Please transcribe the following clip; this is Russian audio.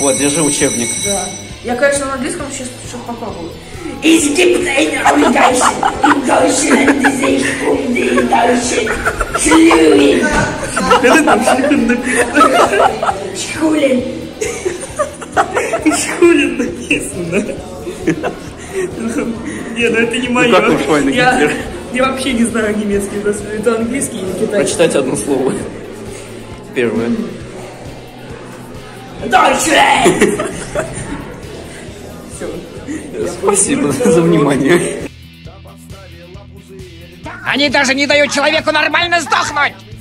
Вот, держи учебник. Да. Я, конечно, на английском сейчас что-то попробую. Es gibt eine in Deutschland sich die deutschen Schulen. Когда там Шлюн написано? Schulen. Шлюн написано. Не, ну это не мое. Как я вообще не знаю немецкий, это английский или китайский. Прочитать одно слово. Первое. Deutschland. Спасибо за внимание. Они даже не дают человеку нормально сдохнуть!